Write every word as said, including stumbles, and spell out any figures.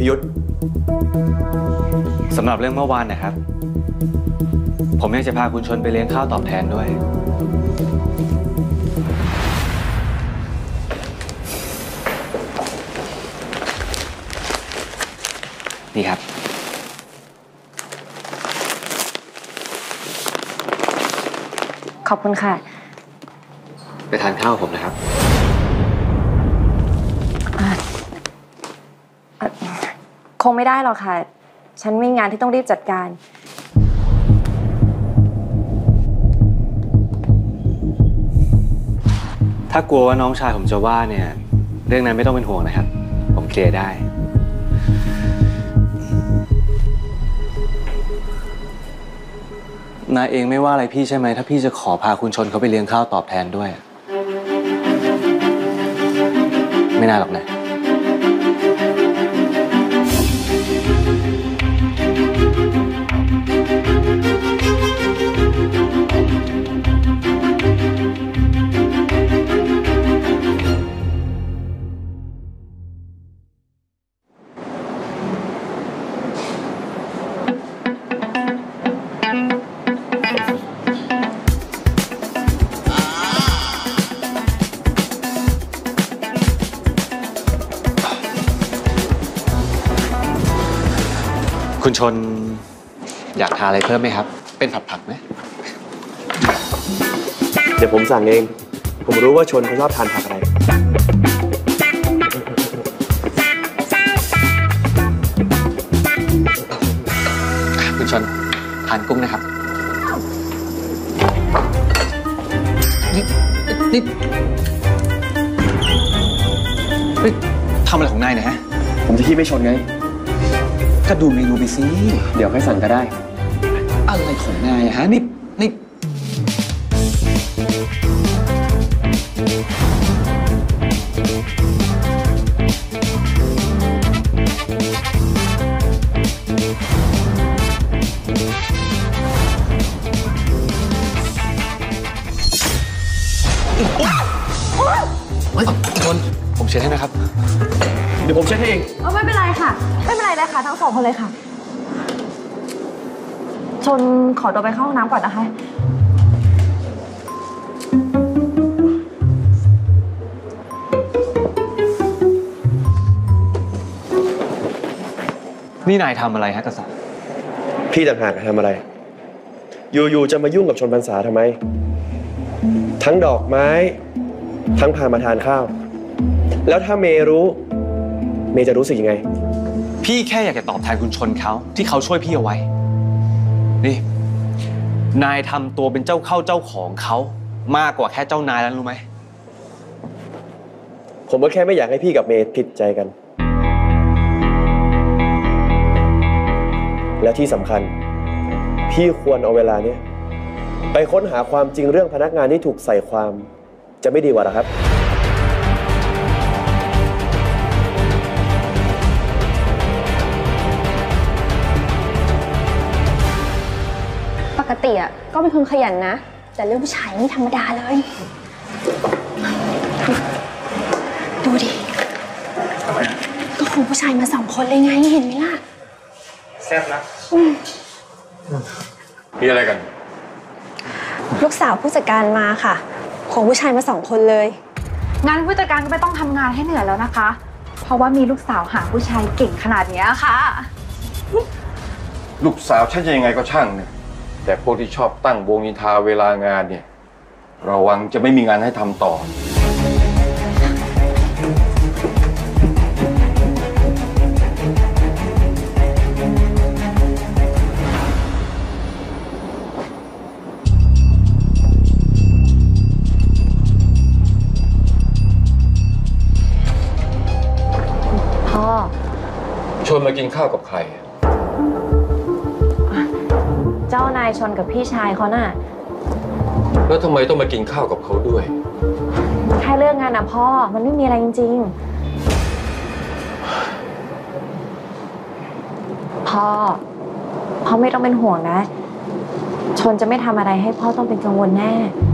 พิยุทธสำหรับเรื่องเมื่อวานนะครับผมอยากจะพาคุณชนไปเลี้ยงข้าวตอบแทนด้วยนี่ครับขอบคุณค่ะไปทานข้าวผมนะครับคงไม่ได้หรอกค่ะฉันมีงานที่ต้องรีบจัดการถ้ากลัวว่าน้องชายผมจะว่าเนี่ยเรื่องนั้นไม่ต้องเป็นห่วงนะครับผมเคลียร์ได้นายเองไม่ว่าอะไรพี่ใช่ไหมถ้าพี่จะขอพาคุณชนเขาไปเลี้ยงข้าวตอบแทนด้วยไม่น่าหรอกนะคุณชนอยากทานอะไรเพิ่มไหมครับเป็นผักๆไหมเดี๋ยวผมสั่งเองผมรู้ว่าชนเขาชอบทานผักอะไรคุณชนทานกุ้งนะครับนี่นี่ทำอะไรของนายเนี่ยฮะผมจะขี้ไม่ชนไงก็ดูเมนูไปสิเดี๋ยวค่อยสั่งก็ได้อะไรของนายฮะนี่นี่ชนผมเช็ดให้นะครับเดี๋ยวผมเช็ดให้เองเออไม่เป็นไรค่ะไม่เป็นไรเลยค่ะทั้งสองคนเลยค่ะชนขอตัวไปเข้าห้องน้ำก่อนนะคะนี่นายทำอะไรฮะกษัตริย์พี่ต่างหากทำอะไรอยู่ๆจะมายุ่งกับชนพรรษาทำไมทั้งดอกไม้ทั้งพามาทานข้าวแล้วถ้าเมย์รู้เมย์จะรู้สึกยังไงพี่แค่อยากจะตอบแทนคุณชนเขาที่เขาช่วยพี่เอาไว้นี่นายทำตัวเป็นเจ้าเข้าเจ้าของเขามากกว่าแค่เจ้านายแล้วรู้ไหมผมก็แค่ไม่อยากให้พี่กับเมย์ผิดใจกันและที่สำคัญพี่ควรเอาเวลาเนี้ยไปค้นหาความจริงเรื่องพนักงานที่ถูกใส่ความจะไม่ดีกว่าหรอครับปกติอ่ะก็เป็นคนขยันนะแต่เรื่องผู้ชายนี่ธรรมดาเลยดูดิก็คงผู้ชายมาสองคนเลยไงเห็นไหมล่ะแซ่บนะมีอะไรกันลูกสาวผู้จัดการมาค่ะของผู้ชายมาสองคนเลยงานผู้จัดการก็ไม่ต้องทำงานให้เหนื่อยแล้วนะคะเพราะว่ามีลูกสาวหาผู้ชายเก่งขนาดนี้ค่ะลูกสาวฉันจะยังไงก็ช่างเนี่ยแต่พวกที่ชอบตั้งวงนินทาเวลางานเนี่ยระวังจะไม่มีงานให้ทำต่อพ่อชวนมากินข้าวกับใครเจ้านายชนกับพี่ชายเขาน่ะแล้วทำไมต้องมากินข้าวกับเขาด้วยแค่เรื่องงานนะพ่อมันไม่มีอะไรจริงๆพ่อพ่อไม่ต้องเป็นห่วงนะชนจะไม่ทำอะไรให้พ่อต้องเป็นกังวลแน่